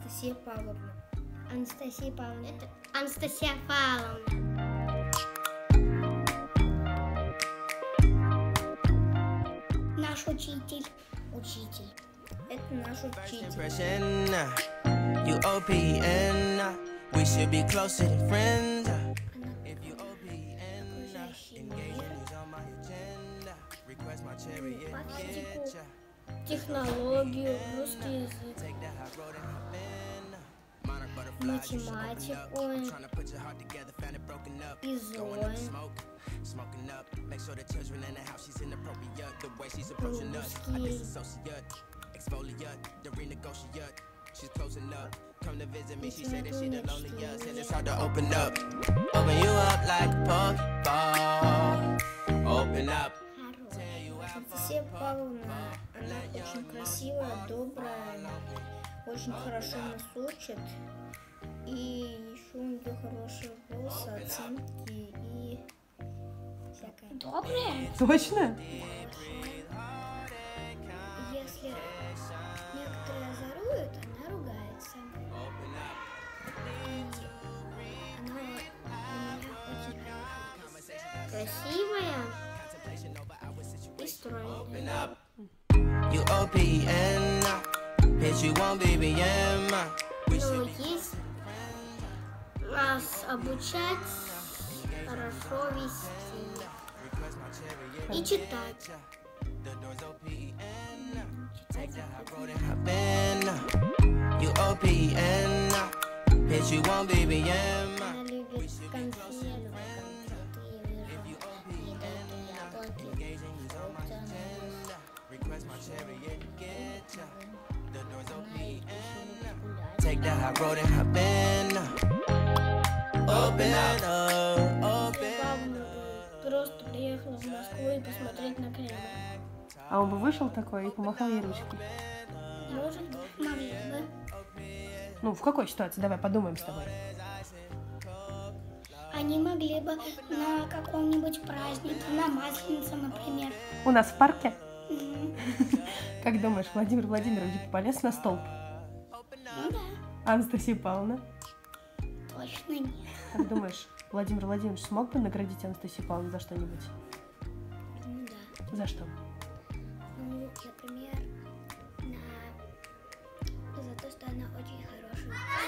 Анастасия Павловна. Анастасия Павловна. Это Анастасия Павловна. Наш учитель. Учитель. Это наш учитель. Технологию, русский язык, математику, Анастасия Павловна, она очень красивая, добрая, очень хорошо нас учит. И еще у нее хорошие волосы, оценки и всякое. Добрая? Точно? Если некоторые озоруют, она ругается. И она у меня очень красивая и стройная. Ну, есть нас обучать, хорошо вести и читать. Она любит конфеты, Take that high road and hop in. Open up. Просто приехала в Москву и посмотреть на Кремль. А он бы вышел такой и помахал ей ручкой? Может, могли бы. Ну, в какой ситуации? Давай подумаем с тобой. Они могли бы на каком-нибудь празднике, на Масленицу, например. У нас в парке? Как думаешь, Владимир Владимирович полез на столб? Ну да. А Анастасия Павловна? Точно нет. Как думаешь, Владимир Владимирович смог бы наградить Анастасию Павловну за что-нибудь? Ну да. За что? Ну, например, за то, что она очень хорошая.